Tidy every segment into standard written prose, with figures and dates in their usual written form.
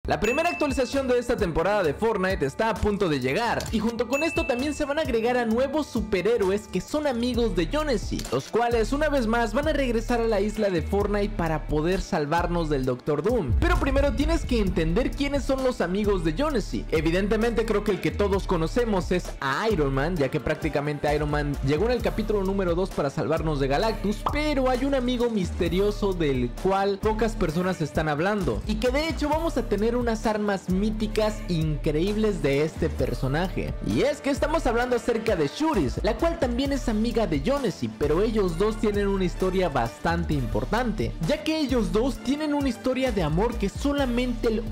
La primera actualización de esta temporada de Fortnite está a punto de llegar, y junto con esto también se van a agregar a nuevos superhéroes que son amigos de Jonesy, los cuales una vez más van a regresar a la isla de Fortnite para poder salvarnos del Doctor Doom. Pero primero tienes que entender quiénes son los amigos de Jonesy. Evidentemente creo que el que todos conocemos es a Iron Man, ya que prácticamente Iron Man llegó en el capítulo número 2 para salvarnos de Galactus, pero hay un amigo misterioso del cual pocas personas están hablando, y que de hecho vamos a tener unas armas míticas increíbles de este personaje. Y es que estamos hablando acerca de Shuri, la cual también es amiga de Jonesy, pero ellos dos tienen una historia bastante importante, ya que ellos dos tienen una historia de amor que solamente el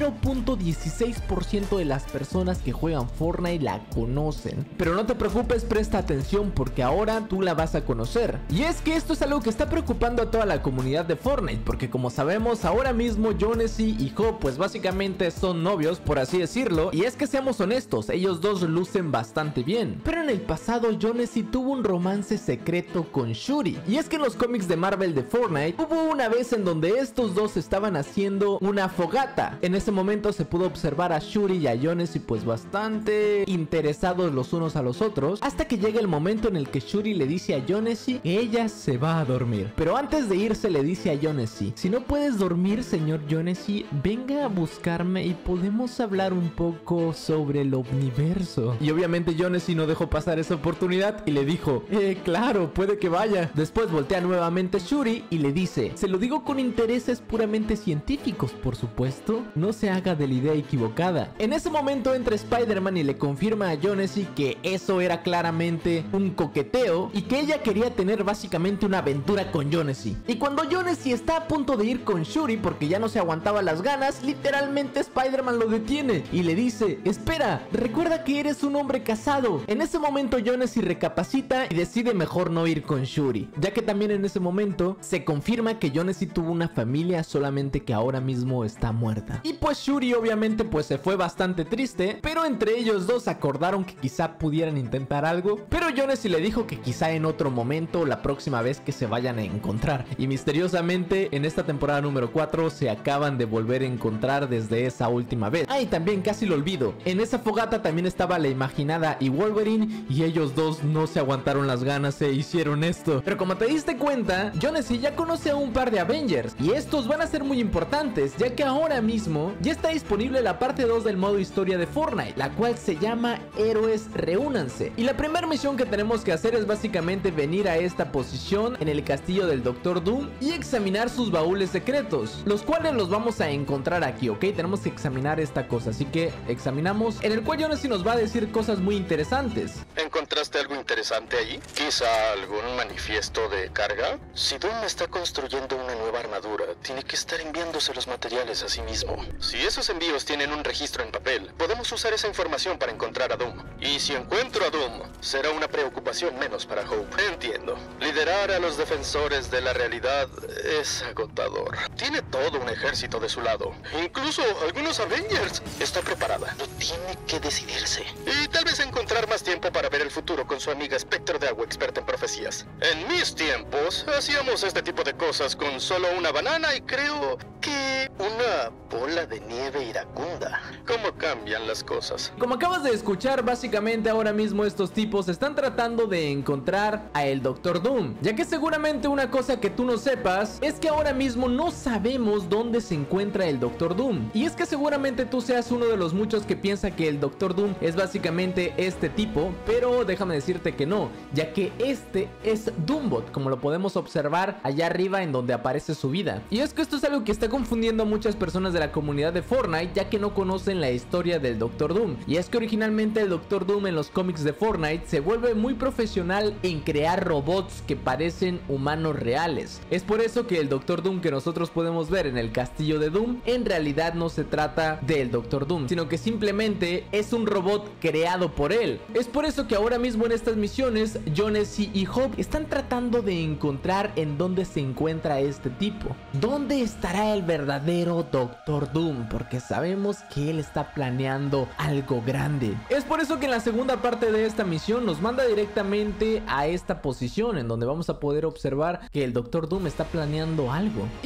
0.16% de las personas que juegan Fortnite la conocen. Pero no te preocupes, presta atención porque ahora tú la vas a conocer. Y es que esto es algo que está preocupando a toda la comunidad de Fortnite, porque como sabemos ahora mismo Jonesy y Hope pues básicamente son novios, por así decirlo. Y es que seamos honestos, ellos dos lucen bastante bien, pero en el pasado Jonesy tuvo un romance secreto con Shuri. Y es que en los cómics de Marvel de Fortnite hubo una vez en donde estos dos estaban haciendo una fogata. En ese momento se pudo observar a Shuri y a Jonesy pues bastante interesados los unos a los otros, hasta que llega el momento en el que Shuri le dice a Jonesy que ella se va a dormir. Pero antes de irse le dice a Jonesy: si no puedes dormir, señor Jonesy, venga a buscarme y podemos hablar un poco sobre el omniverso. Y obviamente Jonesy no dejó pasar esa oportunidad y le dijo: claro, puede que vaya. Después voltea nuevamente Shuri y le dice: se lo digo con intereses puramente científicos, por supuesto, no se haga de la idea equivocada. En ese momento entra Spider-Man y le confirma a Jonesy que eso era claramente un coqueteo y que ella quería tener básicamente una aventura con Jonesy. Y cuando Jonesy está a punto de ir con Shuri porque ya no se aguantaba las ganas, literalmente Spider-Man lo detiene y le dice: espera, recuerda que eres un hombre casado. En ese momento Jonesy recapacita y decide mejor no ir con Shuri, ya que también en ese momento se confirma que Jonesy tuvo una familia, solamente que ahora mismo está muerta. Y pues Shuri obviamente pues se fue bastante triste, pero entre ellos dos acordaron que quizá pudieran intentar algo, pero Jonesy le dijo que quizá en otro momento, la próxima vez que se vayan a encontrar. Y misteriosamente en esta temporada número 4 se acaban de volver a encontrar desde esa última vez. Y también casi lo olvido, en esa fogata también estaba la Imaginada y Wolverine, y ellos dos no se aguantaron las ganas e hicieron esto. Pero como te diste cuenta, Jonesy ya conoce a un par de Avengers, y estos van a ser muy importantes, ya que ahora mismo ya está disponible la parte 2 del modo historia de Fortnite, la cual se llama Héroes Reúnanse. Y la primera misión que tenemos que hacer es básicamente venir a esta posición en el castillo del Doctor Doom y examinar sus baúles secretos, los cuales los vamos a encontrar aquí, ¿ok? Tenemos que examinar esta cosa, así que examinamos, en el cual Jonesy nos va a decir cosas muy interesantes. ¿Encontraste algo interesante allí? ¿Quizá algún manifiesto de carga? Si Doom está construyendo una nueva armadura, tiene que estar enviándose los materiales a sí mismo. Si esos envíos tienen un registro en papel, podemos usar esa información para encontrar a Doom. Y si encuentro a Doom, será una preocupación menos para Hope. Entiendo. Liderar a los defensores de la realidad es agotador. Tiene todo un ejército de su lado. Incluso algunos Avengers. Está preparada. No tiene que decidirse. Y tal vez encontrar más tiempo para ver el futuro con su amiga Espectro de Agua, experta en profecías. En mis tiempos, hacíamos este tipo de cosas con solo una banana y creo que una bola de nieve iracunda. ¿Cómo cambian las cosas? Como acabas de escuchar, básicamente ahora mismo estos tipos están tratando de encontrar a el Doctor Doom, ya que seguramente una cosa que tú no sepas es que ahora mismo no sabemos dónde se encuentra el Doctor Doom. Y es que seguramente tú seas uno de los muchos que piensa que el Doctor Doom es básicamente este tipo, pero déjame decirte que no, ya que este es Doombot, como lo podemos observar allá arriba en donde aparece su vida. Y es que esto es algo que está confundiendo a muchas personas de la comunidad de Fortnite, ya que no conocen la historia del Doctor Doom. Y es que originalmente el Doctor Doom en los cómics de Fortnite se vuelve muy profesional en crear robots que parecen humanos reales. Es por eso que el Doctor Doom que nosotros podemos ver en el castillo de Doom en realidad no se trata del Doctor Doom, sino que simplemente es un robot creado por él. Es por eso que ahora mismo en estas misiones Jonesy y Hope están tratando de encontrar en dónde se encuentra este tipo. ¿Dónde estará el verdadero Doctor Doom? Porque sabemos que él está planeando algo grande. Es por eso que en la segunda parte de esta misión nos manda directamente a esta posición en donde vamos a poder observar que el Doctor Doom está planeando algo. Y por eso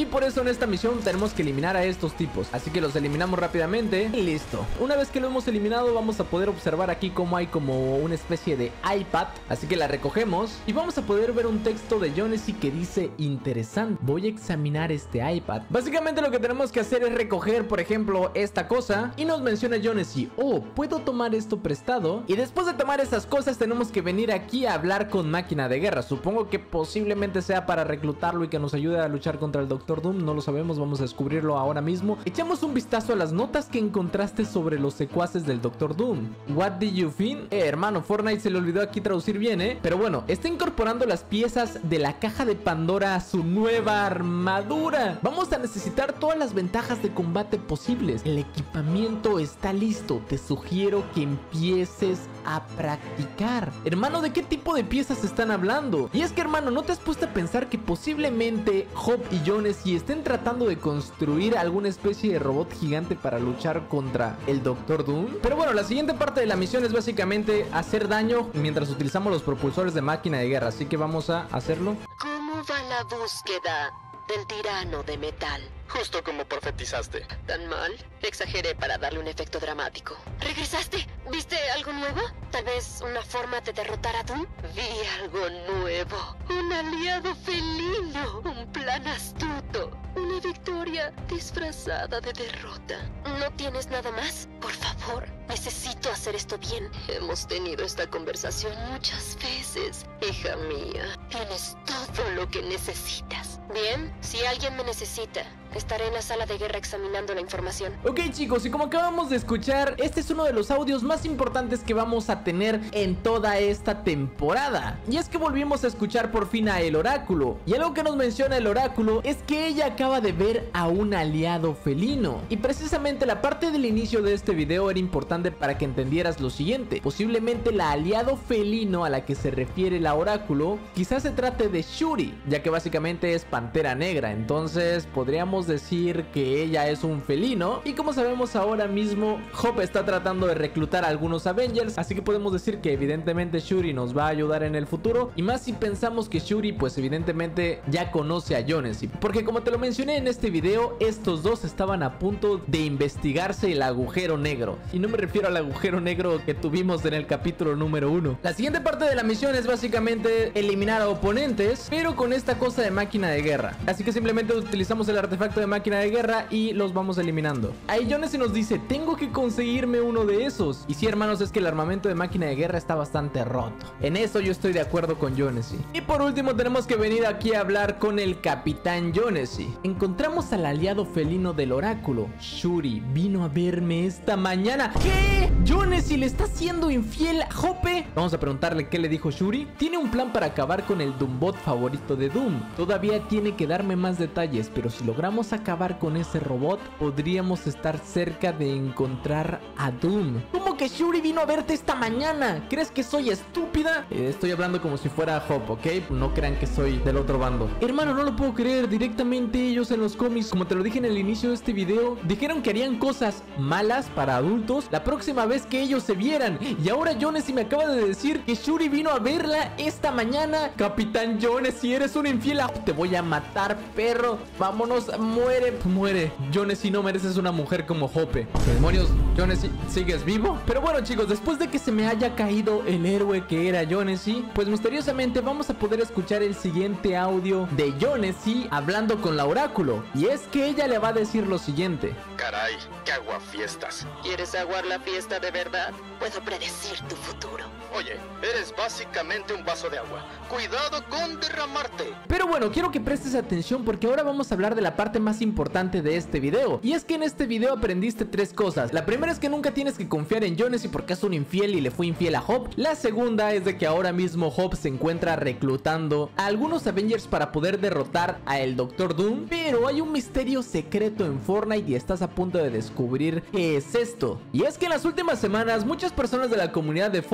en esta misión tenemos que eliminar a estos tipos, así que los eliminamos rápidamente y listo. Una vez que lo hemos eliminado, vamos a poder observar aquí cómo hay como una especie de iPad, así que la recogemos y vamos a poder ver un texto de Jonesy que dice: interesante, voy a examinar este iPad. Básicamente lo que tenemos que hacer es recoger, por ejemplo, esta cosa, y nos menciona Jonesy: oh, puedo tomar esto prestado. Y después de tomar esas cosas tenemos que venir aquí a hablar con Máquina de Guerra. Supongo que posiblemente sea para reclutarlo y que nos ayude a luchar contra el Doctor Doom, no lo sabemos, vamos a descubrirlo ahora mismo. Echamos un vistazo a las notas que encontraste sobre los secuaces del Doctor Doom. What did you find? Hermano, Fortnite se le olvidó aquí traducir bien, pero bueno, está incorporando las piezas de la caja de Pandora a su nueva armadura. Vamos a necesitar todas las ventajas de combate posibles. El equipamiento está listo. Te sugiero que empieces a practicar. Hermano, ¿de qué tipo de piezas están hablando? Y es que, hermano, ¿no te has puesto a pensar que posiblemente Hope y Jonesy estén tratando de construir alguna especie de robot gigante para luchar contra el Doctor Doom? Pero bueno, la siguiente parte de la misión es básicamente hacer daño mientras utilizamos los propulsores de Máquina de Guerra, así que vamos a hacerlo. ¿Cómo va la búsqueda del tirano de metal? Justo como profetizaste. ¿Tan mal? Exageré para darle un efecto dramático. ¿Regresaste? ¿Viste algo nuevo? ¿Tal vez una forma de derrotar a Doom? Vi algo nuevo. Un aliado felino. Un plan astuto. Una victoria disfrazada de derrota. ¿No tienes nada más? Por favor, necesito hacer esto bien. Hemos tenido esta conversación muchas veces. Hija mía, tienes todo lo que necesitas. Bien, si alguien me necesita, estaré en la sala de guerra examinando la información. Ok, chicos, y como acabamos de escuchar, este es uno de los audios más importantes que vamos a tener en toda esta temporada. Y es que volvimos a escuchar por fin a el oráculo. Y algo que nos menciona el oráculo es que ella acaba de ver a un aliado felino. Y precisamente la parte del inicio de este video era importante para que entendieras lo siguiente. Posiblemente la aliado felino a la que se refiere el oráculo quizás se trate de Shuri, ya que básicamente es Pantera Negra. Entonces podríamos decir que ella es un felino. Y como sabemos, ahora mismo Hope está tratando de reclutar a algunos Avengers, así que podemos decir que evidentemente Shuri nos va a ayudar en el futuro. Y más si pensamos que Shuri pues evidentemente ya conoce a Jonesy, porque como te lo mencioné en este video, estos dos estaban a punto de investigarse el agujero negro. Y no me refiero al agujero negro que tuvimos en el capítulo número 1. La siguiente parte de la misión es básicamente eliminar a oponentes, pero con esta cosa de Máquina de Guerra. Así que simplemente utilizamos el artefacto de Máquina de Guerra y los vamos eliminando. Ahí Jonesy nos dice: tengo que conseguirme uno de esos. Y sí, hermanos, es que el armamento de Máquina de Guerra está bastante roto. En eso yo estoy de acuerdo con Jonesy. Y por último tenemos que venir aquí a hablar con el Capitán Jonesy. Encontramos al aliado felino del oráculo. Shuri vino a verme esta mañana. ¿Qué? ¿Jonesy le está siendo infiel a Hope? Vamos a preguntarle qué le dijo Shuri. Tiene un plan para acabar con el Doombot favorito de Doom. Todavía tiene que darme más detalles, pero si logramos acabar con ese robot, podríamos estar cerca de encontrar a Doom. ¿Cómo que Shuri vino a verte esta mañana? ¿Crees que soy estúpida? Estoy hablando como si fuera Hope, ¿ok? No crean que soy del otro bando. Hermano, no lo puedo creer. Directamente ellos en los cómics, como te lo dije en el inicio de este video, dijeron que harían cosas malas para adultos la próxima vez que ellos se vieran. Y ahora Jonesy me acaba de decir que Shuri vino a verla esta mañana. Capitán Jonesy, eres un infiel. Te voy a matar, perro. Vámonos, muere. Muere. Jonesy, no mereces una mujer como Hope. Demonios, Jonesy, ¿sigues vivo? Pero bueno, chicos, después de que se me haya caído el héroe que era Jonesy, pues misteriosamente vamos a poder escuchar el siguiente audio de Jonesy hablando con la oráculo. Y es que ella le va a decir lo siguiente: Caray, qué aguafiestas. ¿Quieres aguar la fiesta de verdad? Puedo predecir tu futuro. Oye, eres básicamente un vaso de agua. Cuidado con derramarte. Pero bueno, quiero que prestes atención porque ahora vamos a hablar de la parte más importante de este video. Y es que en este video aprendiste tres cosas. La primera es que nunca tienes que confiar en Jonesy porque es un infiel y le fue infiel a Hope. La segunda es de que ahora mismo Hope se encuentra reclutando a algunos Avengers para poder derrotar a el Doctor Doom. Pero hay un misterio secreto en Fortnite y estás a punto de descubrir qué es esto. Y es que en las últimas semanas muchas personas de la comunidad de Fortnite se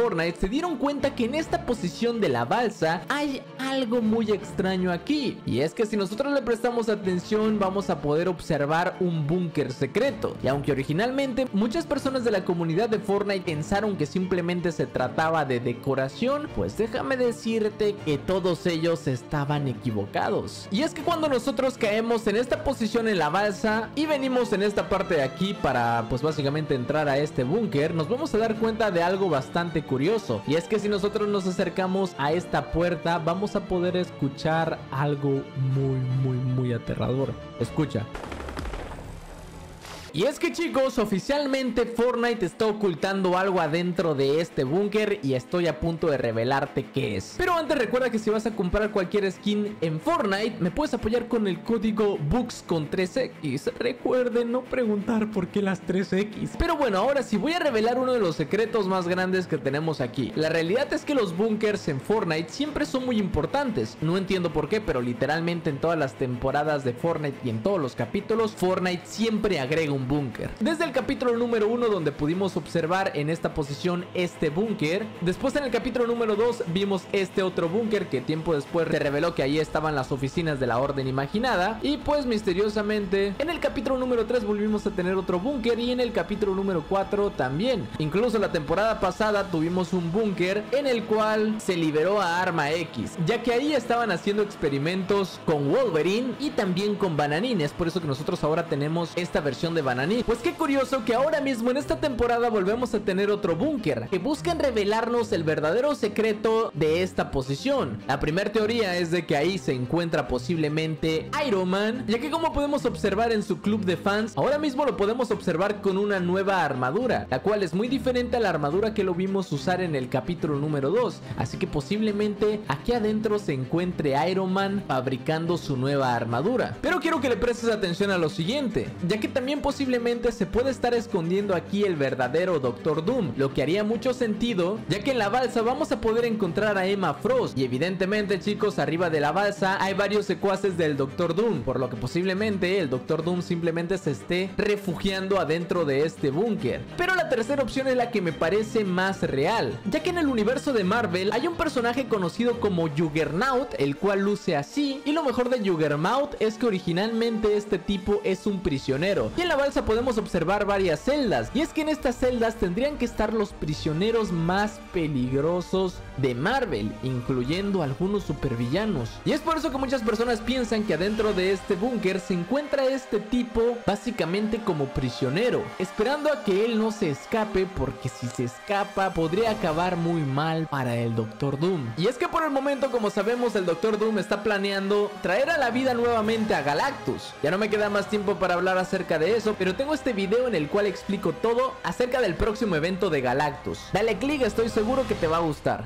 dieron cuenta que en esta posición de la balsa hay algo muy extraño aquí. Y es que si nosotros le prestamos atención vamos a poder observar un búnker secreto. Y aunque originalmente muchas personas de la comunidad de Fortnite pensaron que simplemente se trataba de decoración, pues déjame decirte que todos ellos estaban equivocados. Y es que cuando nosotros caemos en esta posición en la balsa y venimos en esta parte de aquí para pues básicamente entrar a este búnker, nos vamos a dar cuenta de algo bastante curioso. Y es que si nosotros nos acercamos a esta puerta vamos a poder escuchar algo muy aterrador. Escucha. Y es que chicos, oficialmente Fortnite está ocultando algo adentro de este búnker y estoy a punto de revelarte qué es. Pero antes recuerda que si vas a comprar cualquier skin en Fortnite, me puedes apoyar con el código BUGS con 3X. Recuerden no preguntar por qué las 3X. Pero bueno, ahora sí voy a revelar uno de los secretos más grandes que tenemos aquí. La realidad es que los búnkers en Fortnite siempre son muy importantes. No entiendo por qué, pero literalmente en todas las temporadas de Fortnite y en todos los capítulos, Fortnite siempre agrega un búnker. Desde el capítulo número 1 donde pudimos observar en esta posición este búnker, después en el capítulo número 2 vimos este otro búnker que tiempo después se reveló que ahí estaban las oficinas de la Orden Imaginada, y pues misteriosamente en el capítulo número 3 volvimos a tener otro búnker y en el capítulo número 4 también. Incluso la temporada pasada tuvimos un búnker en el cual se liberó a Arma X, ya que ahí estaban haciendo experimentos con Wolverine y también con Bananín. Es por eso que nosotros ahora tenemos esta versión de Bananín. Pues qué curioso que ahora mismo en esta temporada volvemos a tener otro búnker que buscan revelarnos el verdadero secreto de esta posición. La primera teoría es de que ahí se encuentra posiblemente Iron Man, ya que como podemos observar en su club de fans, ahora mismo lo podemos observar con una nueva armadura, la cual es muy diferente a la armadura que lo vimos usar en el capítulo número 2. Así que posiblemente aquí adentro se encuentre Iron Man fabricando su nueva armadura. Pero quiero que le prestes atención a lo siguiente, ya que también posiblemente se puede estar escondiendo aquí el verdadero Doctor Doom, lo que haría mucho sentido, ya que en la balsa vamos a poder encontrar a Emma Frost y evidentemente chicos, arriba de la balsa hay varios secuaces del Doctor Doom, por lo que posiblemente el Doctor Doom simplemente se esté refugiando adentro de este búnker. Pero la tercera opción es la que me parece más real, ya que en el universo de Marvel hay un personaje conocido como Juggernaut, el cual luce así, y lo mejor de Juggernaut es que originalmente este tipo es un prisionero, y en la balsa podemos observar varias celdas, y es que en estas celdas tendrían que estar los prisioneros más peligrosos de Marvel, incluyendo algunos supervillanos. Y es por eso que muchas personas piensan que adentro de este búnker se encuentra este tipo básicamente como prisionero, esperando a que él no se escape, porque si se escapa podría acabar muy mal para el Doctor Doom. Y es que por el momento, como sabemos, el Doctor Doom está planeando traer a la vida nuevamente a Galactus. Ya no me queda más tiempo para hablar acerca de eso, pero tengo este video en el cual explico todo acerca del próximo evento de Galactus. Dale click, estoy seguro que te va a gustar.